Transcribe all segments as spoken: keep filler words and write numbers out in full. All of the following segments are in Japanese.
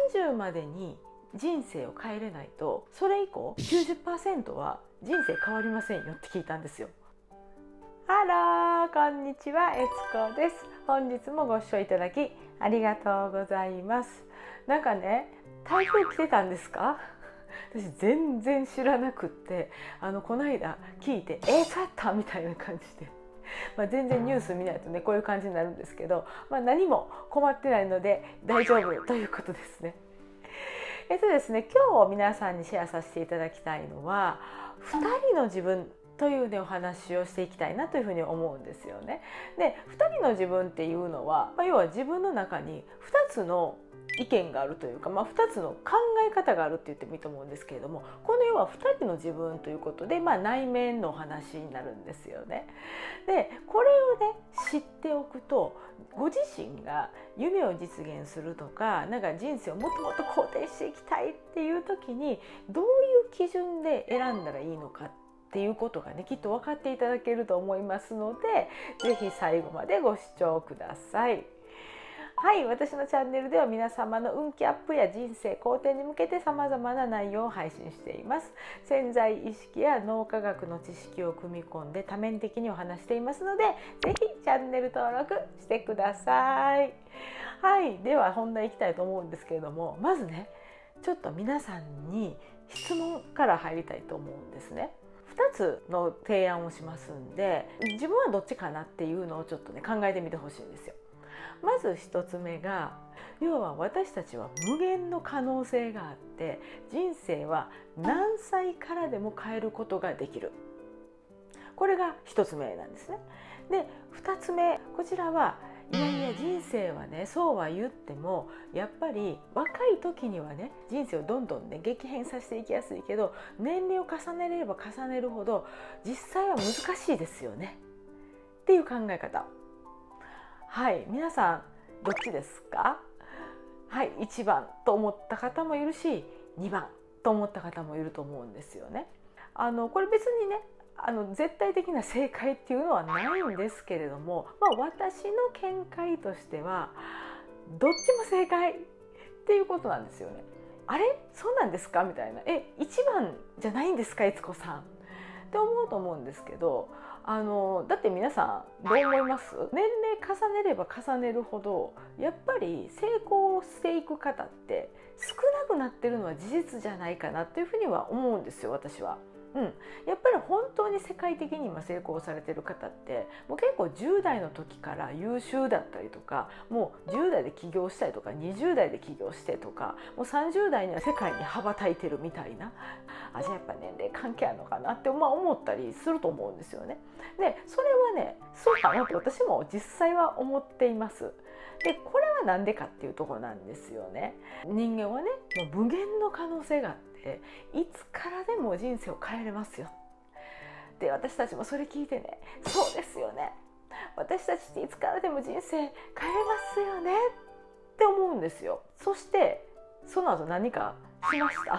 じゅうまでに人生を変えれないと、それ以降 きゅうじゅっパーセント は人生変わりませんよって聞いたんですよ。ハロー、こんにちは、えつこです。本日もご視聴いただきありがとうございます。なんかね、台風来てたんですか？私全然知らなくって、あのこの間聞いて「えー、そうやった?」みたいな感じで、まあ、全然ニュース見ないとねこういう感じになるんですけど、まあ、何も困ってないので大丈夫ということですね。えっとですね今日皆さんにシェアさせていただきたいのは、ふたりの自分というねお話をしていきたいなというふうに思うんですよね。で、ふたりの自分っていうのは、まあ、要は自分の中にふたつの意見があるというか、まあ、ふたつの考え方があるって言ってもいいと思うんですけれども、この要はふたりの自分ということで、まあ、内面のお話になるんですよね。で、これをね知っておくと、ご自身が夢を実現するとか、なんか人生をもっともっと肯定していきたいっていう時にどういう基準で選んだらいいのかっていうことがねきっと分かっていただけると思いますので、是非最後までご視聴ください。はい、私のチャンネルでは皆様の運気アップや人生好転に向けて様々な内容を配信しています。潜在意識や脳科学の知識を組み込んで多面的にお話していますので、ぜひチャンネル登録してください。はい、では本題いきたいと思うんですけれども、まずねちょっと皆さんに質問から入りたいと思うんですね。ふたつの提案をしますんで、自分はどっちかなっていうのをちょっとね考えてみてほしいんですよ。まずひとつめが、要は私たちは無限の可能性があって、人生は何歳からでも変えることができる。これがひとつめなんですね。で、ふたつめ、こちらはいやいや人生はねそうは言っても、やっぱり若い時にはね人生をどんどんね激変させていきやすいけど、年齢を重ねれば重ねるほど実際は難しいですよねっていう考え方。はい、皆さんどっちですか？はい、いちばんと思った方もいるし、にばんと思った方もいると思うんですよね。あのこれ別にねあの絶対的な正解っていうのはないんですけれども、まあ、私の見解としてはどっちも正解っていうことなんですよね。あれそうなんですかみたいな、えいちばんじゃないんですか、悦子さんって思うと思うんですけど、あのだって皆さんどう思います？年齢重ねれば重ねるほどやっぱり成功していく方って少なくなってるのは事実じゃないかなっていうふうには思うんですよ、私は。うん、やっぱり本当に世界的に今成功されてる方ってもう結構じゅう代の時から優秀だったりとか、もうじゅう代で起業したりとかにじゅう代で起業してとか、もうさんじゅう代には世界に羽ばたいてるみたいな、あ、じゃあやっぱ年齢関係あるのかなって、まあ、思ったりすると思うんですよね。でそれはねそうかなって私も実際は思っています。でこれは何でかっていうところなんですよね。人間はねもう無限の可能性があって、いつからでも人生を変えれますよ。で私たちもそれ聞いてね、そうですよね、私たちっていつからでも人生変えれますよねって思うんですよ。そしてその後何かしました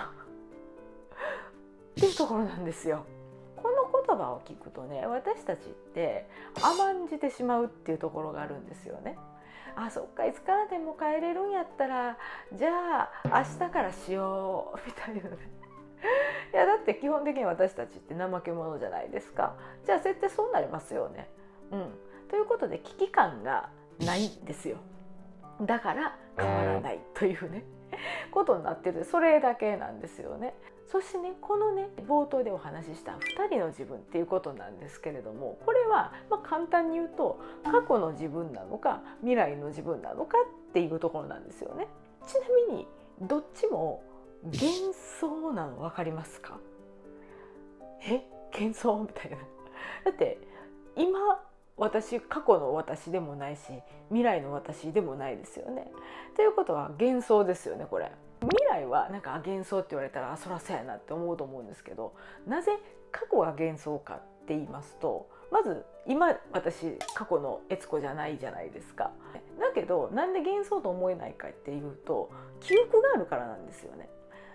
っていうところなんですよ。この言葉を聞くとね、私たちって甘んじてしまうっていうところがあるんですよね。あ、そっか、いつからでも変えれるんやったらじゃあ明日からしようみたいなねいやだって基本的に私たちって怠け者じゃないですか。じゃあ絶対そうなりますよね。うん、ということで危機感がないんですよ。だから変わらないというねことになってる、それだけなんですよね。そしてねこのね冒頭でお話ししたふたりの自分っていうことなんですけれども、これはまあ簡単に言うと過去の自分なのか未来の自分なのかっていうところなんですよね。ちなみにどっちも幻想なの分かりますか？え幻想みたいな。だって今私過去の私でもないし未来の私でもないですよね。ということは幻想ですよね。これ未来はなんか幻想って言われたらあそらそうやなって思うと思うんですけど、なぜ過去が幻想かって言いますと、まず今私過去の悦子じゃないじゃないですか。だけどなんで幻想と思えないかっていうと記憶があるからなんですよね。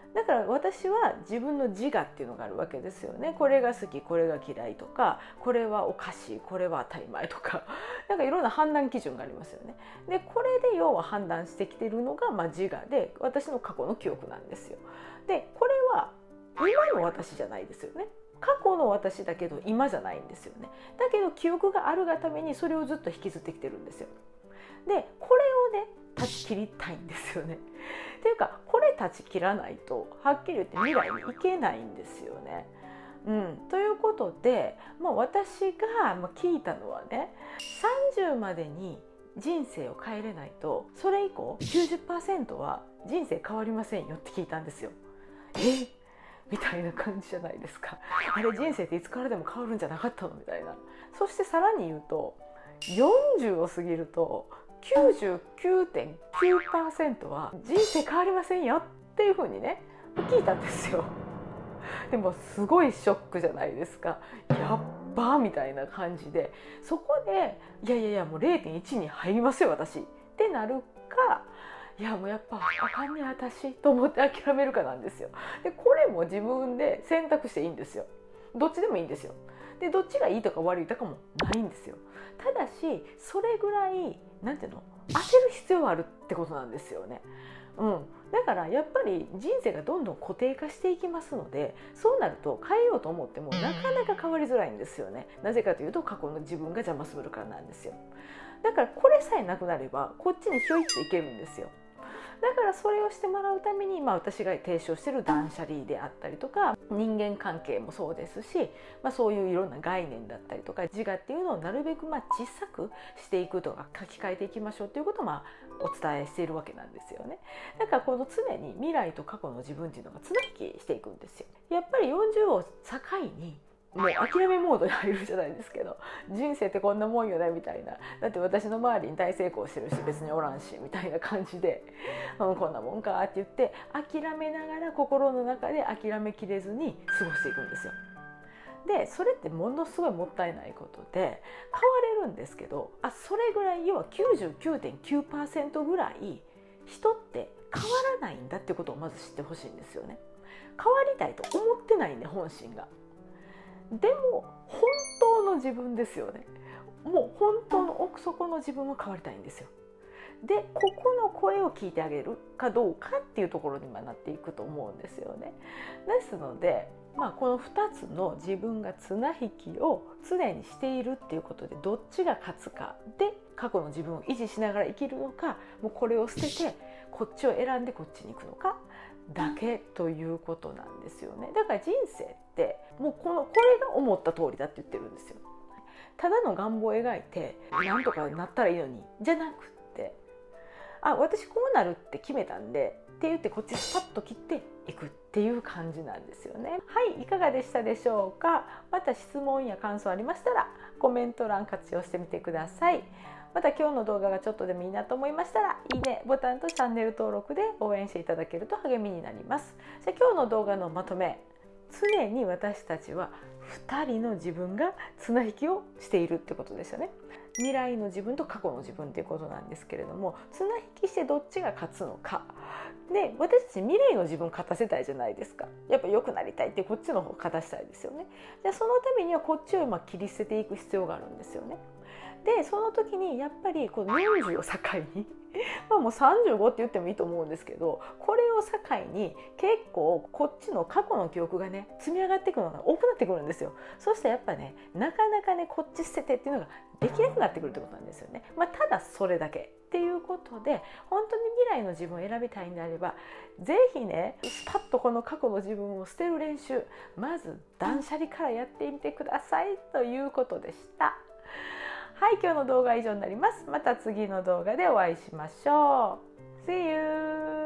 だから私は自分の自我っていうのがあるわけですよね。これが好き、これが嫌いとか、これはおかしい、これは当たり前とか、なんかいろんな判断基準がありますよね。でこれで要は判断してきてるのが、まあ、自我で私の過去の記憶なんですよ。でこれは今の私じゃないですよね。過去の私だけど今じゃないんですよね。だけど記憶があるがためにそれをずっと引きずってきてるんですよ。でこれをね断ち切りたいんですよね。っていうかこれ断ち切らないとはっきり言って未来に行けないんですよね。うん、ということで、まあ、私が聞いたのはね、さんじゅうまでに人生を変えれないとそれ以降 きゅうじゅっパーセント は人生変わりませんよって聞いたんですよ。えみたいな感じじゃないですか。あれ人生っていつからでも変わるんじゃなかったのみたいな。そしてさらに言うとよんじゅうを過ぎると きゅうじゅうきゅうてんきゅうパーセント は人生変わりませんよっていうふうにね聞いたんですよ。でもすごいショックじゃないですか。やっばみたいな感じで、そこでいやいやいやもう れいてんいち に入りますよ私ってなるか、いやもうやっぱあかんね私と思って諦めるかなんですよ。でこれも自分で選択していいんですよ。どっちでもいいんですよ。でどっちがいいとか悪いとかもないんですよ。ただしそれぐらいなんていうの焦る必要はあるってことなんですよね。うん、だからやっぱり人生がどんどん固定化していきますので、そうなると変えようと思ってもなかなか変わりづらいんですよね。なぜかというと過去の自分が邪魔するからなんですよ。だからこれさえなくなればこっちにひょいっていけるんですよ。だからそれをしてもらうために、まあ、私が提唱している断捨離であったりとか人間関係もそうですし、まあ、そういういろんな概念だったりとか自我っていうのをなるべくまあ小さくしていくとか書き換えていきましょうということをまあお伝えしているわけなんですよね。だからこの常に未来と過去の自分っていうのが綱引きしていくんですよ。やっぱりよんじゅうを境にもう諦めモードに入るじゃないですけど、人生ってこんなもんよねみたいな、だって私の周りに大成功してる人別におらんしみたいな感じで、うん、こんなもんかって言って諦めながら心の中で諦めきれずに過ごしていくんですよ。でそれってものすごいもったいないことで変われるんですけど、あそれぐらい要は きゅうじゅうきゅうてんきゅうパーセント ぐらい人って変わらないんだってことをまず知ってほしいんですよね。変わりたいと思ってないんで本心が。でも本当の自分ですよね。もう本当の奥底の自分は変わりたいんですよ。でここの声を聞いてあげるかどうかっていうところになっていくと思うんですよね。ですので、まあ、このふたつの自分が綱引きを常にしているっていうことでどっちが勝つかで過去の自分を維持しながら生きるのか、もうこれを捨ててこっちを選んでこっちに行くのかだけということなんですよね。だから人生ってもうこのこれが思った通りだって言ってるんですよ。ただの願望を描いてなんとかなったらいいのにじゃなくって、あ私こうなるって決めたんでって言ってこっちスパッと切っていくっていう感じなんですよね。はい、いかがでしたでしょうか。また質問や感想ありましたらコメント欄活用してみてください。また今日の動画がちょっとでもいいなと思いましたらいいねボタンとチャンネル登録で応援していただけると励みになります。じゃあ今日の動画のまとめ、常に私たちはふたりの自分が綱引きをしているってことですよね。未来の自分と過去の自分っていうことなんですけれども、綱引きしてどっちが勝つのかで、私たち未来の自分を勝たせたいじゃないですか。やっぱ良くなりたいってこっちの方を勝たせたいですよね。じゃあそのためにはこっちをまあ切り捨てていく必要があるんですよね。でその時にやっぱりこのよんじゅうを境にまあもうさんじゅうごって言ってもいいと思うんですけど、これを境に結構こっちの過去の記憶がね積み上がっていくのが多くなってくるんですよ。そしてやっぱねなかなかねこっち捨ててっていうのができなくなってくるってことなんですよね。まあ、ただそれだけっていうことで、本当に未来の自分を選びたいんであればぜひねスパッとこの過去の自分を捨てる練習、まず断捨離からやってみてくださいということでした。はい、今日の動画は以上になります。また次の動画でお会いしましょう。See you!